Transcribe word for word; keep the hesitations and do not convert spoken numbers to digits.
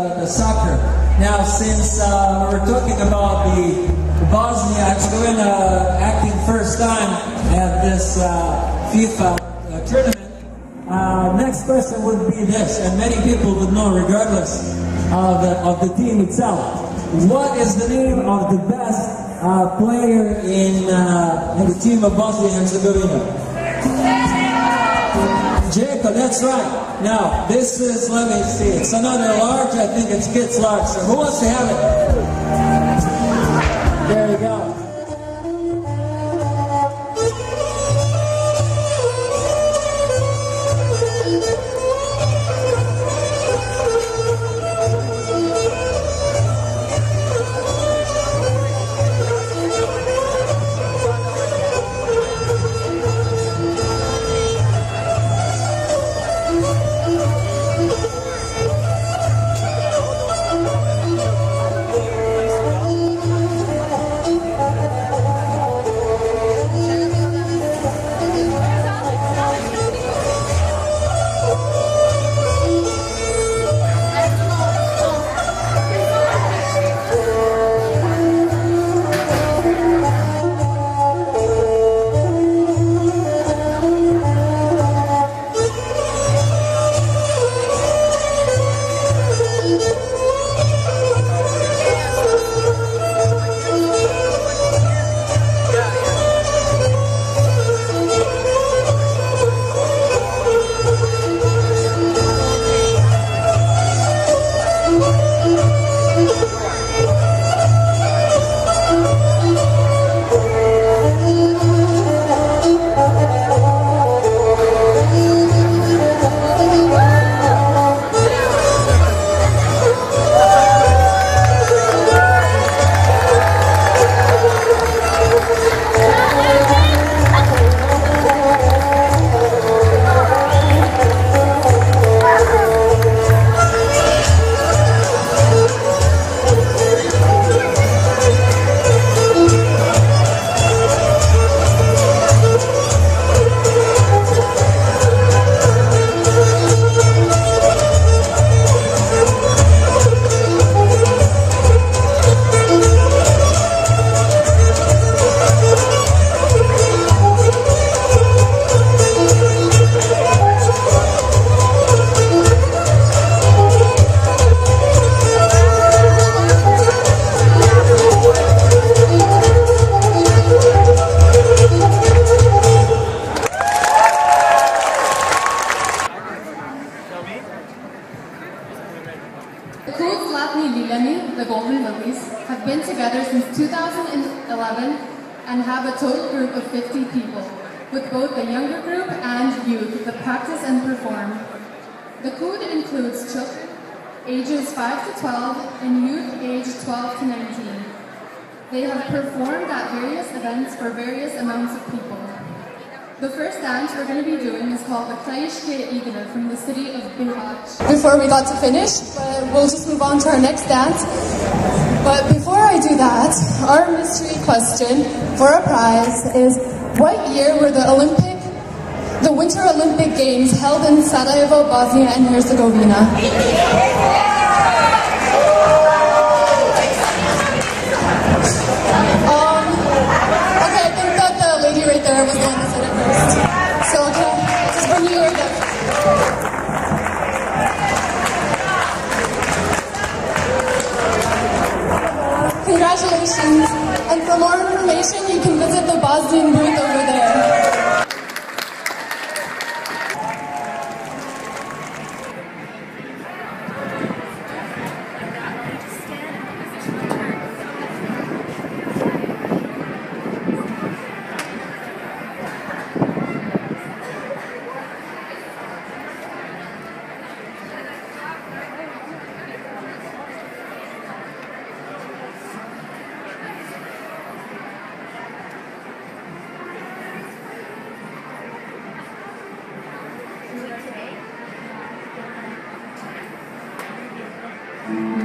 the soccer. Now, since uh, we're talking about the Bosnia-Herzegovina acting first time at this uh, FIFA uh, tournament, uh, next question would be this, and many people would know regardless of the, of the team itself. What is the name of the best uh, player in, uh, in the team of Bosnia-Herzegovina? Jacob, that's right. Now, this is, let me see, it's another large, I think it's Kit's large. So who wants to have it? There you go. The Golden Lilies, have been together since two thousand eleven and have a total group of fifty people, with both the younger group and youth that practice and perform. The Kud includes children ages five to twelve and youth aged twelve to nineteen. They have performed at various events for various amounts of people. The first dance we're going to be doing is called the Krajishke Igna from the city of Bihać. Before we got to finish, but we'll just move on to our next dance. But before I do that, our mystery question for a prize is, what year were the Olympic, the Winter Olympic Games held in Sarajevo, Bosnia and Herzegovina? Um, okay, I think that the lady right there was going to say it first. So, okay, just bring you your gift. Congratulations. And for more information, you can visit the Bosnian booth over there. Mm-hmm.